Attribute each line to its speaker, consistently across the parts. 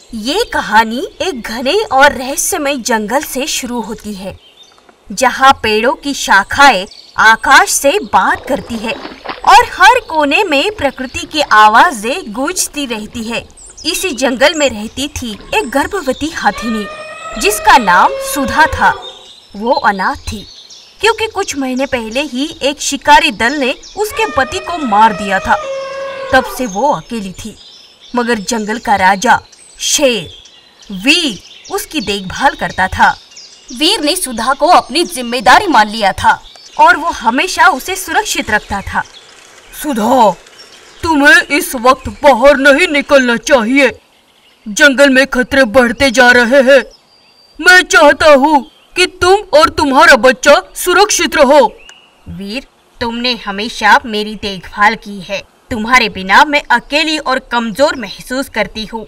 Speaker 1: ये कहानी एक घने और रहस्यमय जंगल से शुरू होती है, जहाँ पेड़ों की शाखाएं आकाश से बात करती है और हर कोने में प्रकृति की आवाजें गूंजती रहती है। इसी जंगल में रहती थी एक गर्भवती हाथिनी, जिसका नाम सुधा था। वो अनाथ थी क्योंकि कुछ महीने पहले ही एक शिकारी दल ने उसके पति को मार दिया था। तब से वो अकेली थी, मगर जंगल का राजा शेर वीर उसकी देखभाल करता था। वीर ने सुधा को अपनी जिम्मेदारी मान लिया था और वो हमेशा उसे सुरक्षित रखता था।
Speaker 2: सुधा, तुम्हें इस वक्त बाहर नहीं निकलना चाहिए। जंगल में खतरे बढ़ते जा रहे हैं। मैं चाहता हूँ कि तुम और तुम्हारा बच्चा सुरक्षित रहो।
Speaker 1: वीर, तुमने हमेशा मेरी देखभाल की है। तुम्हारे बिना मैं अकेली और कमजोर महसूस करती हूँ।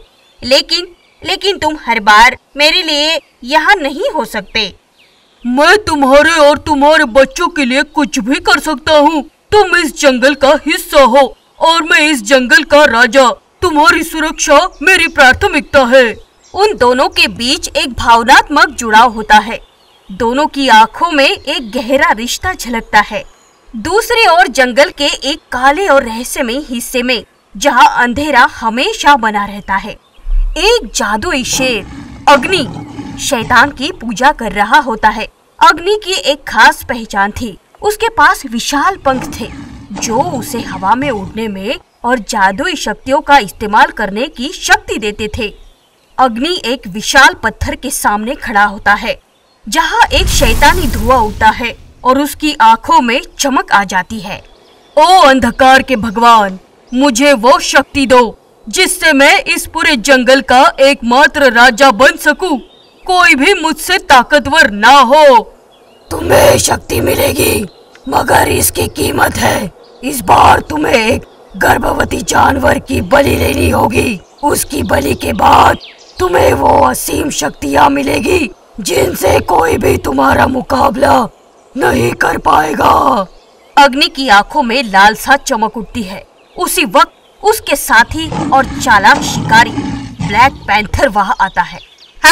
Speaker 1: लेकिन तुम हर बार मेरे लिए यहाँ नहीं हो सकते।
Speaker 2: मैं तुम्हारे और तुम्हारे बच्चों के लिए कुछ भी कर सकता हूँ। तुम इस जंगल का हिस्सा हो और मैं इस जंगल का राजा। तुम्हारी सुरक्षा मेरी प्राथमिकता है।
Speaker 1: उन दोनों के बीच एक भावनात्मक जुड़ाव होता है। दोनों की आंखों में एक गहरा रिश्ता झलकता है। दूसरी ओर जंगल के एक काले और रहस्यमय हिस्से में, जहाँ अंधेरा हमेशा बना रहता है, एक जादुई शेर अग्नि शैतान की पूजा कर रहा होता है। अग्नि की एक खास पहचान थी। उसके पास विशाल पंख थे जो उसे हवा में उड़ने में और जादुई शक्तियों का इस्तेमाल करने की शक्ति देते थे। अग्नि एक विशाल पत्थर के सामने खड़ा होता है, जहाँ एक शैतानी धुआं उठता है और उसकी आंखों में चमक आ जाती है।
Speaker 2: ओ अंधकार के भगवान, मुझे वो शक्ति दो जिससे मैं इस पूरे जंगल का एकमात्र राजा बन सकूं। कोई भी मुझसे ताकतवर ना हो।
Speaker 3: तुम्हें शक्ति मिलेगी, मगर इसकी कीमत है। इस बार तुम्हें एक गर्भवती जानवर की बलि लेनी होगी। उसकी बलि के बाद तुम्हें वो असीम शक्तियाँ मिलेगी जिनसे कोई भी तुम्हारा मुकाबला नहीं कर पाएगा।
Speaker 1: अग्नि की आंखों में लालसा चमक उठती है। उसी वक्त उसके साथी और चालाक शिकारी ब्लैक पैंथर वहां आता है।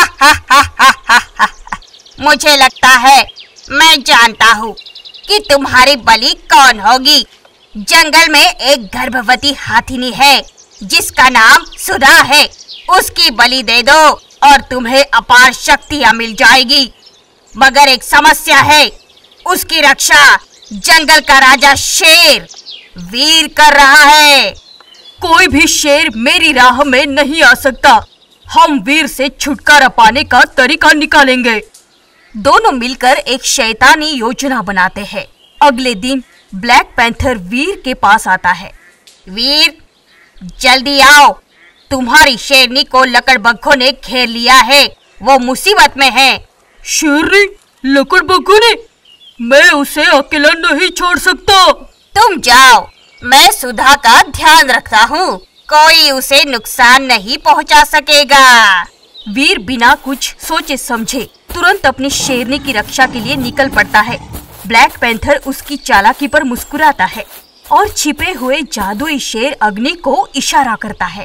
Speaker 1: मुझे लगता है मैं जानता हूँ कि तुम्हारी बलि कौन होगी। जंगल में एक गर्भवती हाथिनी है जिसका नाम सुधा है। उसकी बलि दे दो और तुम्हें अपार शक्तियाँ मिल जाएगी। मगर एक समस्या है, उसकी रक्षा जंगल का राजा शेर वीर कर रहा है।
Speaker 2: कोई भी शेर मेरी राह में नहीं आ सकता। हम वीर से छुटकारा पाने का तरीका निकालेंगे।
Speaker 1: दोनों मिलकर एक शैतानी योजना बनाते हैं। अगले दिन ब्लैक पैंथर वीर के पास आता है। वीर, जल्दी आओ, तुम्हारी शेरनी को लकड़बग्घों ने घेर लिया है। वो मुसीबत में है।
Speaker 2: शेरनी? लकड़बग्घों ने? मैं उसे अकेला नहीं छोड़ सकता।
Speaker 1: तुम जाओ, मैं सुधा का ध्यान रखता हूँ। कोई उसे नुकसान नहीं पहुँचा सकेगा। वीर बिना कुछ सोचे समझे तुरंत अपनी शेरनी की रक्षा के लिए निकल पड़ता है। ब्लैक पैंथर उसकी चालाकी पर मुस्कुराता है और छिपे हुए जादुई शेर अग्नि को इशारा करता है।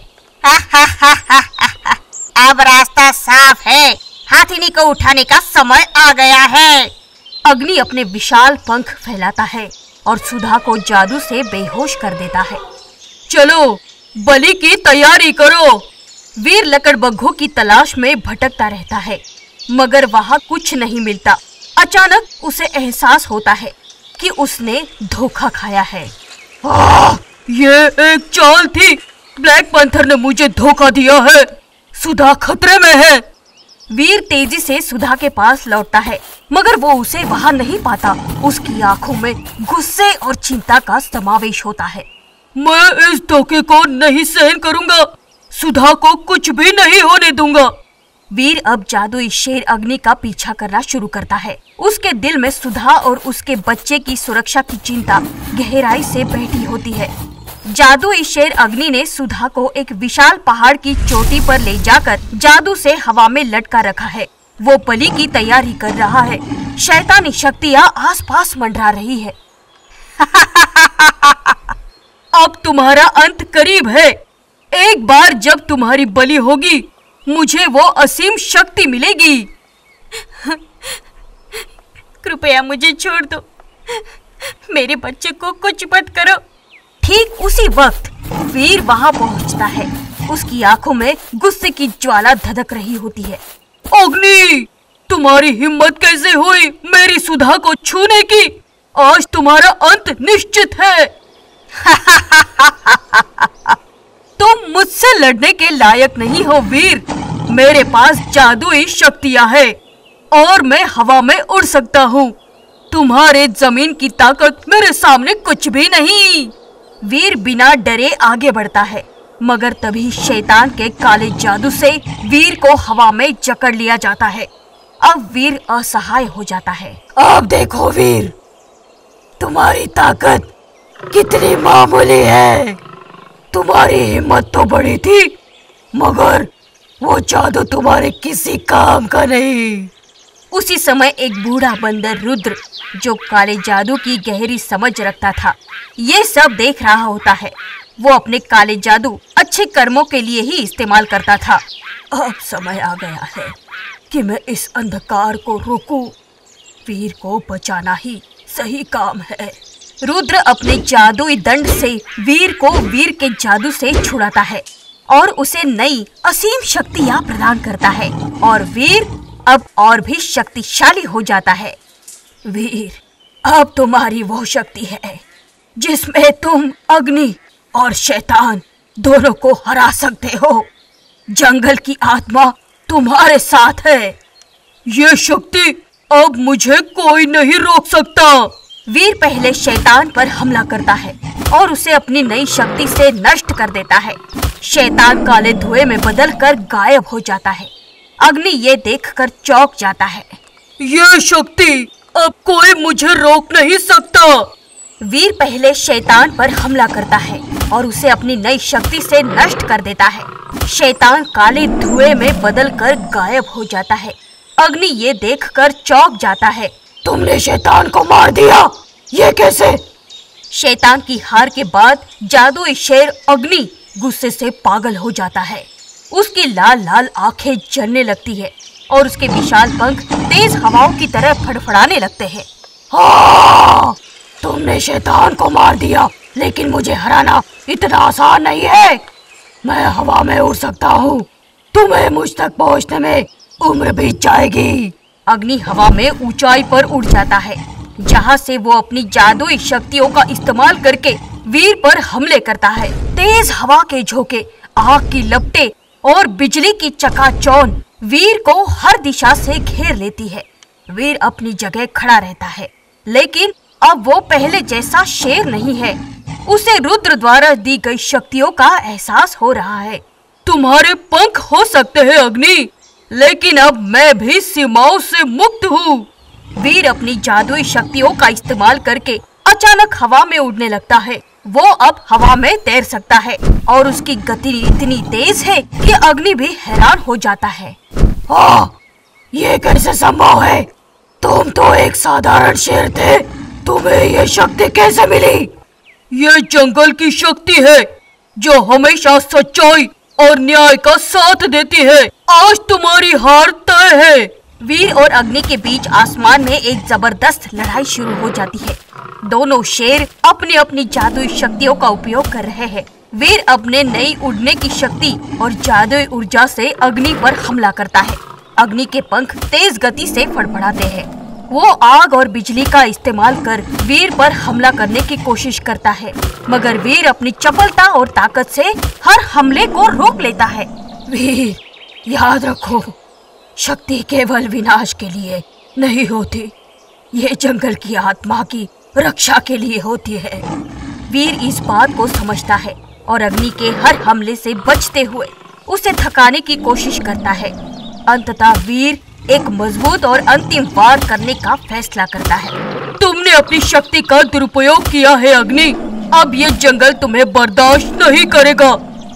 Speaker 1: अब रास्ता साफ है। हाथिनी को उठाने का समय आ गया है। अग्नि अपने विशाल पंख फैलाता है और सुधा को जादू से बेहोश कर देता है।
Speaker 2: चलो, बलि की तैयारी करो।
Speaker 1: वीर लकड़बग्घों की तलाश में भटकता रहता है, मगर वहाँ कुछ नहीं मिलता। अचानक उसे एहसास होता है कि उसने धोखा खाया है।
Speaker 2: ये एक चाल थी। ब्लैक पैंथर ने मुझे धोखा दिया है। सुधा खतरे में है।
Speaker 1: वीर तेजी से सुधा के पास लौटता है, मगर वो उसे वहाँ नहीं पाता। उसकी आंखों में गुस्से और चिंता का समावेश होता है।
Speaker 2: मैं इस धोखे को नहीं सहन करूंगा। सुधा को कुछ भी नहीं होने दूंगा।
Speaker 1: वीर अब जादुई शेर अग्नि का पीछा करना शुरू करता है। उसके दिल में सुधा और उसके बच्चे की सुरक्षा की चिंता गहराई से बैठी होती है। जादुई शेर अग्नि ने सुधा को एक विशाल पहाड़ की चोटी पर ले जाकर जादू से हवा में लटका रखा है। वो बलि की तैयारी कर रहा है। शैतानी शक्तियाँ आसपास मंडरा रही है।
Speaker 2: अब तुम्हारा अंत करीब है। एक बार जब तुम्हारी बलि होगी मुझे वो असीम शक्ति मिलेगी।
Speaker 1: कृपया मुझे छोड़ दो, मेरे बच्चे को कुछ मत करो। ठीक उसी वक्त वीर वहां पहुंचता है। उसकी आंखों में गुस्से की ज्वाला धधक रही होती है।
Speaker 2: अग्नि, तुम्हारी हिम्मत कैसे हुई मेरी सुधा को छूने की? आज तुम्हारा अंत निश्चित है।
Speaker 1: तुम मुझसे लड़ने के लायक नहीं हो वीर। मेरे पास जादुई शक्तियां हैं
Speaker 2: और मैं हवा में उड़ सकता हूँ। तुम्हारे जमीन की ताकत मेरे सामने कुछ भी नहीं।
Speaker 1: वीर बिना डरे आगे बढ़ता है, मगर तभी शैतान के काले जादू से वीर को हवा में जकड़ लिया जाता है। अब वीर असहाय हो जाता है।
Speaker 3: अब देखो वीर, तुम्हारी ताकत कितनी मामूली है। तुम्हारी हिम्मत तो बड़ी थी, मगर वो जादू तुम्हारे किसी काम का नहीं।
Speaker 1: उसी समय एक बूढ़ा बंदर रुद्र, जो काले जादू की गहरी समझ रखता था, ये सब देख रहा होता है। वो अपने काले जादू अच्छे कर्मों के लिए ही इस्तेमाल करता था।
Speaker 3: अब समय आ गया है कि मैं इस अंधकार को रोकूं। वीर को बचाना ही सही काम है।
Speaker 1: रुद्र अपने जादुई दंड से वीर को वीर के जादू से छुड़ाता है और उसे नई असीम शक्तियां प्रदान करता है, और वीर अब और भी शक्तिशाली हो जाता है।
Speaker 3: वीर, अब तुम्हारी वो शक्ति है जिसमें तुम अग्नि और शैतान दोनों को हरा सकते हो। जंगल की आत्मा तुम्हारे साथ है।
Speaker 2: ये शक्ति अब मुझे कोई नहीं रोक सकता।
Speaker 1: वीर पहले शैतान पर हमला करता है और उसे अपनी नई शक्ति से नष्ट कर देता है। शैतान काले धुएं में बदलकर गायब हो जाता है। अग्नि ये देखकर चौंक जाता है।
Speaker 2: ये शक्ति अब कोई मुझे रोक नहीं सकता।
Speaker 1: वीर पहले शैतान पर हमला करता है और उसे अपनी नई शक्ति से नष्ट कर देता है। शैतान काले धुएं में बदलकर गायब हो जाता है। अग्नि ये देखकर चौंक जाता है।
Speaker 3: तुमने शैतान को मार दिया, ये कैसे?
Speaker 1: शैतान की हार के बाद जादुई शेर अग्नि गुस्से से पागल हो जाता है। उसकी लाल लाल आंखें जलने लगती है और उसके विशाल पंख तेज हवाओं की तरह फड़फड़ाने लगते हैं।
Speaker 3: हाँ, तुमने शैतान को मार दिया, लेकिन मुझे हराना इतना आसान नहीं है। मैं हवा में उड़ सकता हूँ। तुम्हें मुझ तक पहुँचने में उम्र बीत जाएगी।
Speaker 1: अग्नि हवा में ऊंचाई पर उड़ जाता है, जहाँ से वो अपनी जादुई शक्तियों का इस्तेमाल करके वीर पर हमले करता है। तेज हवा के झोंके, आग की लपटें और बिजली की चकाचौंध वीर को हर दिशा से घेर लेती है। वीर अपनी जगह खड़ा रहता है, लेकिन अब वो पहले जैसा शेर नहीं है। उसे रुद्र द्वारा दी गई शक्तियों का एहसास हो रहा है।
Speaker 2: तुम्हारे पंख हो सकते हैं अग्नि, लेकिन अब मैं भी सीमाओं से मुक्त हूँ।
Speaker 1: वीर अपनी जादुई शक्तियों का इस्तेमाल करके अचानक हवा में उड़ने लगता है। वो अब हवा में तैर सकता है और उसकी गति इतनी तेज है कि अग्नि भी हैरान हो जाता है।
Speaker 3: हाँ, ये कैसे संभव है? तुम तो एक साधारण शेर थे, तुम्हें ये शक्ति कैसे मिली?
Speaker 2: ये जंगल की शक्ति है जो हमेशा सच्चाई और न्याय का साथ देती है। आज तुम्हारी हार तय है।
Speaker 1: वीर और अग्नि के बीच आसमान में एक जबरदस्त लड़ाई शुरू हो जाती है। दोनों शेर अपनी अपनी जादुई शक्तियों का उपयोग कर रहे हैं। वीर अपने नई उड़ने की शक्ति और जादुई ऊर्जा से अग्नि पर हमला करता है। अग्नि के पंख तेज गति से फड़फड़ाते हैं। वो आग और बिजली का इस्तेमाल कर वीर पर हमला करने की कोशिश करता है, मगर वीर अपनी चपलता और ताकत से हर हमले को रोक लेता है।
Speaker 3: वीर, याद रखो, शक्ति केवल विनाश के लिए नहीं होती, ये जंगल की आत्मा की रक्षा के लिए होती है।
Speaker 1: वीर इस बात को समझता है और अग्नि के हर हमले से बचते हुए उसे थकाने की कोशिश करता है। अंततः वीर एक मजबूत और अंतिम वार करने का फैसला करता है।
Speaker 2: तुमने अपनी शक्ति का दुरुपयोग किया है अग्नि, अब ये जंगल तुम्हें बर्दाश्त नहीं करेगा।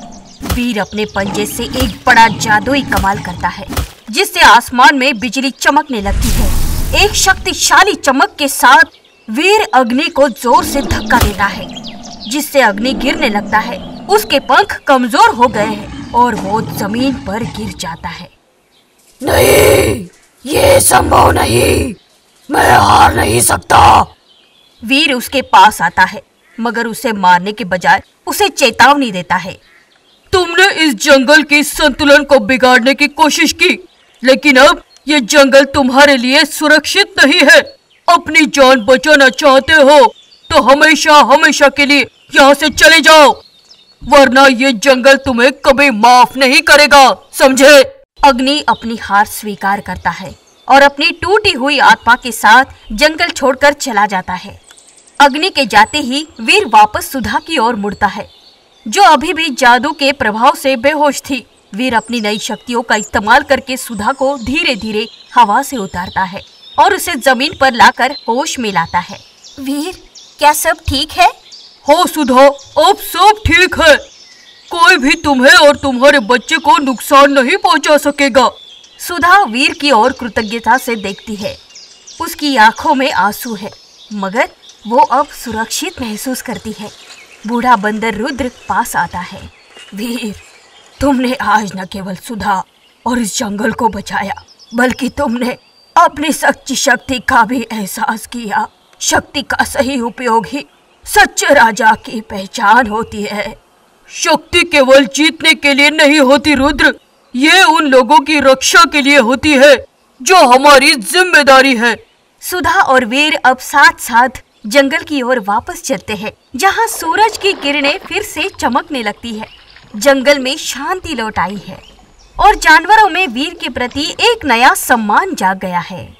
Speaker 1: वीर अपने पंजे से एक बड़ा जादुई कमाल करता है, जिससे आसमान में बिजली चमकने लगती है। एक शक्तिशाली चमक के साथ वीर अग्नि को जोर से धक्का देता है, जिससे अग्नि गिरने लगता है। उसके पंख कमजोर हो गए हैं और वो जमीन पर गिर जाता है।
Speaker 3: नहीं, ये संभव नहीं, मैं हार नहीं सकता।
Speaker 1: वीर उसके पास आता है मगर उसे मारने के बजाय उसे चेतावनी देता है।
Speaker 2: तुमने इस जंगल के संतुलन को बिगाड़ने की कोशिश की, लेकिन अब ये जंगल तुम्हारे लिए सुरक्षित नहीं है। अपनी जान बचाना चाहते हो तो हमेशा हमेशा के लिए यहाँ से चले जाओ, वरना ये जंगल तुम्हें कभी माफ नहीं करेगा, समझे?
Speaker 1: अग्नि अपनी हार स्वीकार करता है और अपनी टूटी हुई आत्मा के साथ जंगल छोड़कर चला जाता है। अग्नि के जाते ही वीर वापस सुधा की ओर मुड़ता है, जो अभी भी जादू के प्रभाव से बेहोश थी। वीर अपनी नई शक्तियों का इस्तेमाल करके सुधा को धीरे धीरे हवा से उतारता है और उसे जमीन पर लाकर होश में लाता है। वीर, क्या सब ठीक है?
Speaker 2: हो सुधा, अब सब ठीक है। कोई भी तुम्हें और तुम्हारे बच्चे को नुकसान नहीं पहुंचा सकेगा।
Speaker 1: सुधा वीर की ओर कृतज्ञता से देखती है। उसकी आंखों में आंसू है, मगर वो अब सुरक्षित महसूस करती है। बूढ़ा बंदर रुद्र पास आता है।
Speaker 3: वीर, तुमने आज न केवल सुधा और इस जंगल को बचाया, बल्कि तुमने अपनी सच्ची शक्ति का भी एहसास किया। शक्ति का सही उपयोग ही सच्चे राजा की पहचान होती है।
Speaker 2: शक्ति केवल जीतने के लिए नहीं होती रुद्र, ये उन लोगों की रक्षा के लिए होती है जो हमारी जिम्मेदारी है।
Speaker 1: सुधा और वीर अब साथ साथ जंगल की ओर वापस चलते हैं, जहाँ सूरज की किरणें फिर से चमकने लगती है। जंगल में शांति लौट आई है और जानवरों में वीर के प्रति एक नया सम्मान जाग गया है।